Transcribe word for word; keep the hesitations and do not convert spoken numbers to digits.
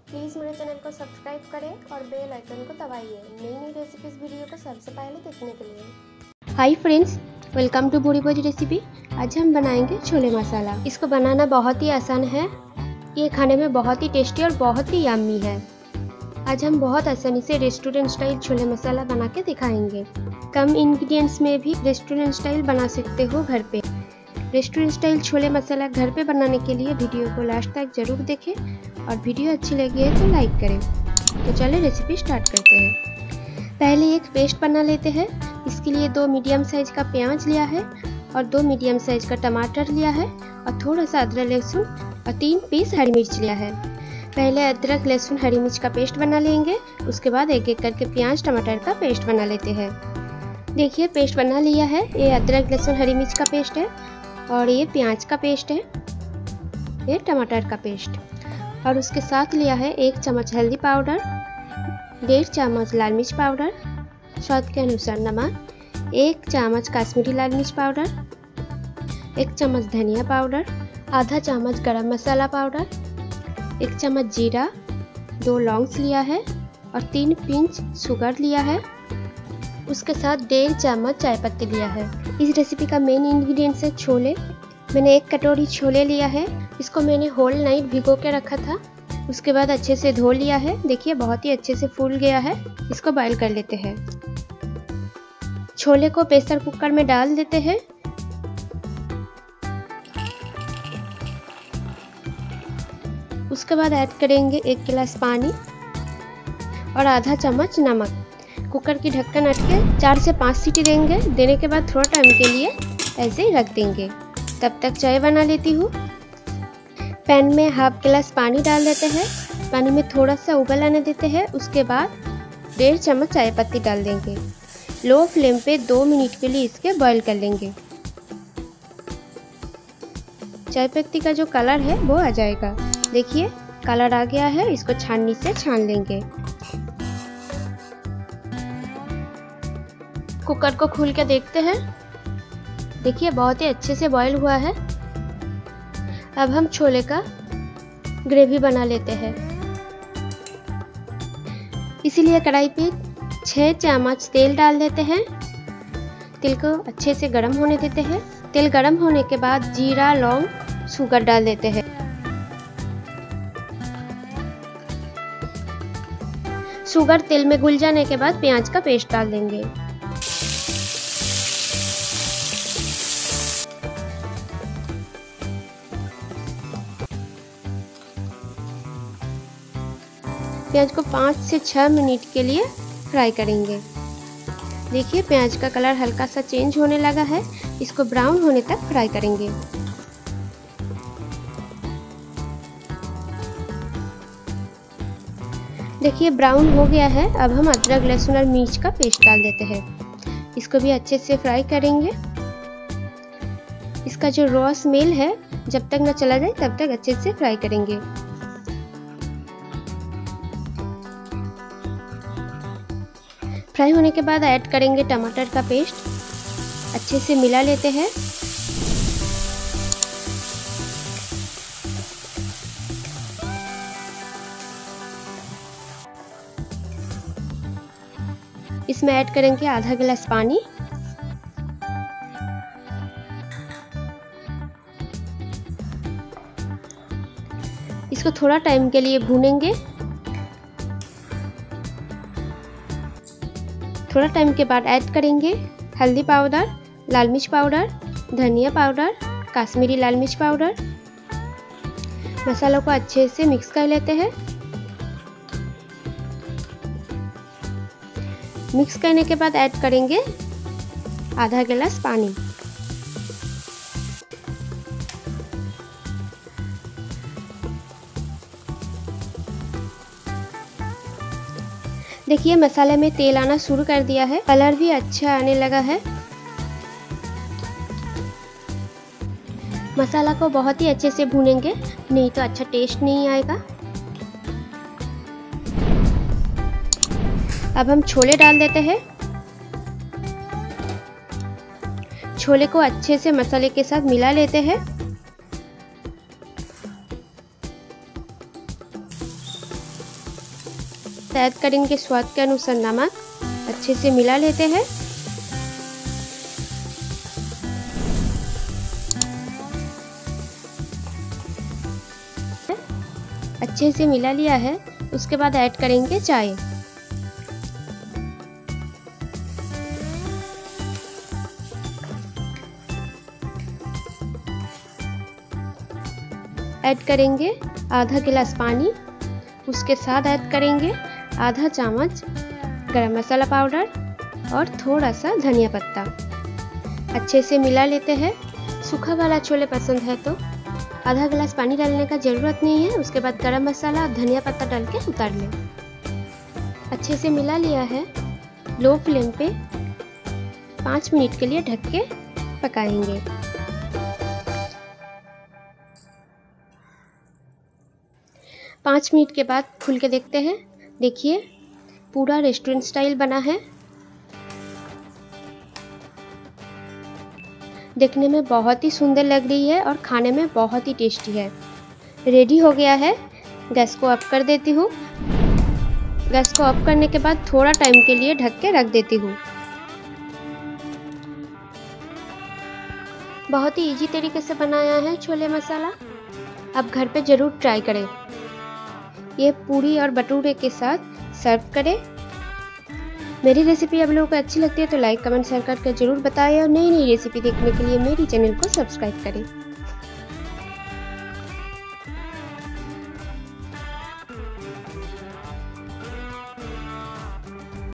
Please मेरे channel को subscribe करें और बेल आइकन को दबाइए नई नई रेसिपीज़ वीडियो को सबसे पहले देखने के लिए। हाय फ्रेंड्स, वेलकम टू भूरी भोज रेसिपी। आज हम बनाएंगे छोले मसाला। इसको बनाना बहुत ही आसान है। ये खाने में बहुत ही टेस्टी और बहुत ही यम्मी है। आज हम बहुत आसानी से रेस्टोरेंट स्टाइल छोले मसाला बना के दिखाएंगे। कम इंग्रेडिएंट्स में भी रेस्टोरेंट स्टाइल बना सकते हो घर पे। रेस्टोरेंट स्टाइल छोले मसाला घर पे बनाने के लिए वीडियो को लास्ट तक जरूर देखें और वीडियो अच्छी लगी है तो लाइक करें। तो चलिए रेसिपी स्टार्ट करते हैं। पहले एक पेस्ट बना लेते हैं। इसके लिए दो मीडियम साइज का प्याज लिया है और दो मीडियम साइज का टमाटर लिया है और थोड़ा सा अदरक लहसुन और तीन पीस हरी मिर्च लिया है। पहले अदरक लहसुन हरी मिर्च का पेस्ट बना लेंगे, उसके बाद एक एक करके प्याज टमाटर का पेस्ट बना लेते हैं। देखिए पेस्ट बना लिया है। ये अदरक लहसुन हरी मिर्च का पेस्ट है और ये प्याज का पेस्ट है, ये टमाटर का पेस्ट। और उसके साथ लिया है एक चम्मच हल्दी पाउडर, डेढ़ चम्मच लाल मिर्च पाउडर, स्वाद के अनुसार नमक, एक चम्मच काश्मीरी लाल मिर्च पाउडर, एक चम्मच धनिया पाउडर, आधा चम्मच गरम मसाला पाउडर, एक चम्मच जीरा, दो लौंग्स लिया है और तीन पिंच शुगर लिया है। उसके साथ डेढ़ चम्मच चाय पत्ती लिया है। इस रेसिपी का मेन इंग्रेडिएंट्स है छोले। मैंने एक कटोरी छोले लिया है। इसको मैंने होल नाइट भिगो के रखा था। उसके बाद अच्छे से धो लिया है। देखिए बहुत ही अच्छे से फूल गया है। इसको बॉईल कर लेते हैं। छोले को प्रेशर कुकर में डाल देते हैं। उसके बाद ऐड करेंगे एक गिलास पानी और आधा चम्मच नमक। कुकर की ढक्कन हट के चार से पाँच सीटी देंगे। देने के बाद थोड़ा टाइम के लिए ऐसे ही रख देंगे। तब तक चाय बना लेती हूँ। पैन में हाफ गिलास पानी डाल देते हैं। पानी में थोड़ा सा उबाल आने देते हैं। उसके बाद डेढ़ चम्मच चाय पत्ती डाल देंगे। लो फ्लेम पे दो मिनट के लिए इसके बॉईल कर लेंगे। चाय पत्ती का जो कलर है वो आ जाएगा। देखिए कलर आ गया है। इसको छाननी से छान लेंगे। कुकर को खोल के देखते हैं। देखिए बहुत ही अच्छे से बॉईल हुआ है। अब हम छोले का ग्रेवी बना लेते हैं। इसीलिए कढ़ाई पे छः चम्मच तेल डाल देते हैं। तेल को अच्छे से गर्म होने देते हैं। तेल गर्म होने के बाद जीरा लौंग शुगर डाल देते हैं। शुगर तेल में घुल जाने के बाद प्याज का पेस्ट डाल देंगे। प्याज को पाँच से छः मिनट के लिए फ्राई करेंगे। देखिए प्याज का कलर हल्का सा चेंज होने लगा है। इसको ब्राउन होने तक फ्राई करेंगे। देखिए ब्राउन हो गया है। अब हम अदरक लहसुन और मिर्च का पेस्ट डाल देते हैं। इसको भी अच्छे से फ्राई करेंगे। इसका जो रॉ स्मेल है जब तक न चला जाए तब तक अच्छे से फ्राई करेंगे। फ्राई होने के बाद ऐड करेंगे टमाटर का पेस्ट। अच्छे से मिला लेते हैं। इसमें ऐड करेंगे आधा गिलास पानी। इसको थोड़ा टाइम के लिए भूनेंगे। थोड़ा टाइम के बाद ऐड करेंगे हल्दी पाउडर, लाल मिर्च पाउडर, धनिया पाउडर, काश्मीरी लाल मिर्च पाउडर। मसालों को अच्छे से मिक्स कर लेते हैं। मिक्स करने के बाद ऐड करेंगे आधा गिलास पानी। देखिए मसाले में तेल आना शुरू कर दिया है। कलर भी अच्छा आने लगा है। मसाला को बहुत ही अच्छे से भूनेंगे, नहीं तो अच्छा टेस्ट नहीं आएगा। अब हम छोले डाल देते हैं। छोले को अच्छे से मसाले के साथ मिला लेते हैं। ऐड करेंगे स्वाद के अनुसार नमक। अच्छे से मिला लेते हैं। अच्छे से मिला लिया है। उसके बाद ऐड करेंगे चाय। ऐड करेंगे आधा गिलास पानी। उसके साथ ऐड करेंगे आधा चम्मच गरम मसाला पाउडर और थोड़ा सा धनिया पत्ता। अच्छे से मिला लेते हैं। सूखा वाला छोले पसंद है तो आधा गिलास पानी डालने का ज़रूरत नहीं है। उसके बाद गरम मसाला और धनिया पत्ता डाल के उतार लें। अच्छे से मिला लिया है। लो फ्लेम पे पाँच मिनट के लिए ढक के पकाएंगे। पाँच मिनट के बाद खुल के देखते हैं। देखिए पूरा रेस्टोरेंट स्टाइल बना है। देखने में बहुत ही सुंदर लग रही है और खाने में बहुत ही टेस्टी है। रेडी हो गया है। गैस को ऑफ कर देती हूँ। गैस को ऑफ करने के बाद थोड़ा टाइम के लिए ढक के रख देती हूँ। बहुत ही इजी तरीके से बनाया है छोले मसाला। आप घर पे ज़रूर ट्राई करें। ये पूरी और भटूरे के साथ सर्व करें। मेरी रेसिपी आप लोगों को अच्छी लगती है तो लाइक कमेंट शेयर करके जरूर बताएं और नई नई रेसिपी देखने के लिए मेरी चैनल को सब्सक्राइब करें।